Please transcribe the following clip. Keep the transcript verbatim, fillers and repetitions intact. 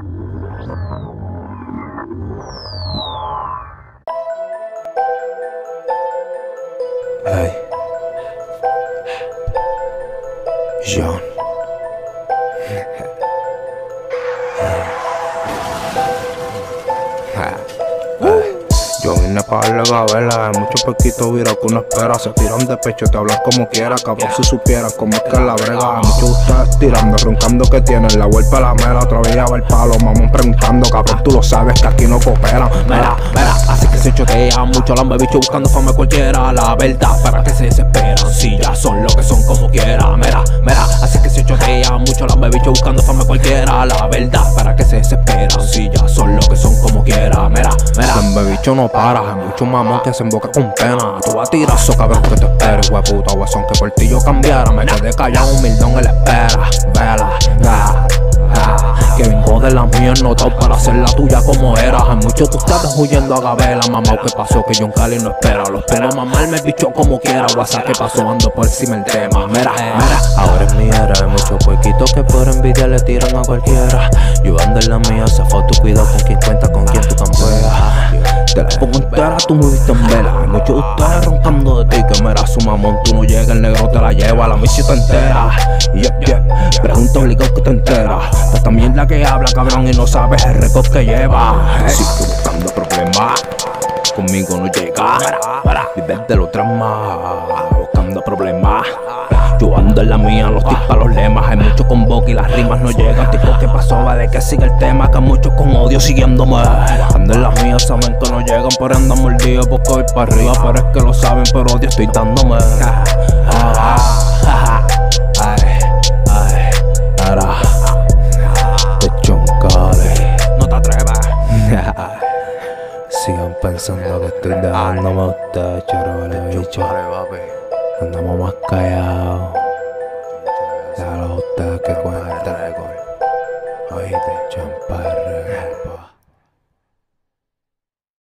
Hey, John. Yo vine pa' darle Gavela, hay muchos pesquitos virados que uno espera. Se tiran de pecho, te hablan como quiera, cabrón, si supieran cómo es que es la brega. Hay muchos de ustedes tirando, roncando que tienen la vuelta a la mela. Otra vez ya va el palo, mamón preguntando, cabrón, tú lo sabes que aquí no cooperan. Mira, mira, así que se chotean mucho los bichos buscando fama cualquiera. La verdad, para que se desesperan, si ya son lo que son como quiera. Mira, mira, así que se chotean mucho los bichos buscando fama cualquiera. La verdad, para que se desesperan, si ya son lo que son como quiera. Mira, mira, el bicho no para, hay mucho mamón que se emboca con pena. Tú vas a tirazo, cabrón, que te esperes, hueputa, huesón, que por ti yo cambiara. Me quedé callado, humildón en la espera. Vela, ga, ga, que vengo de la mía notado para hacer la tuya como era. Hay muchos tú estás huyendo a Gavela, mamá, ¿qué pasó? Que yo en Cali no espera. Los pelos mamarme el bicho como quiera. WhatsApp, ¿qué pasó? Ando por encima el tema. Mira, mira, ahora es mi era, hay muchos puerquitos que por envidia le tiran a cualquiera. Yo ando en la mía, se fue tu cuidado con quien cuenta, con quien tú campeas. Te la pongo entera, tú me viste en vela. Hay muchos de ustedes roncando de ti, que mira su mamón. Tú no llegas, el negro te la lleva, la misita entera. Yep, yep, pregunta obligado que te entera. Esta mierda que habla, cabrón, y no sabes el récord que lleva. Sigue buscando problemas, conmigo no llega. Vives de los dramas, buscando problemas. Yo ando en la mía, los tips los lemas. Hay muchos con boca y las rimas no llegan. Tipo, ¿qué pasó? Vale, que sigue el tema. Que muchos con odio siguiéndome. Ando en la mía, saben que no llegan, pero andan mordidos porque voy para arriba. Pero es que lo saben, pero odio estoy dándome. Ah, ay, ay, ara, te choncale. no te atrevas. Sigan pensando que estoy dejándome a ustedes, chorro, vale, bicho. Andamos más callados. Déjalo a ustedes que cuenten. Oíste, champarre, pa.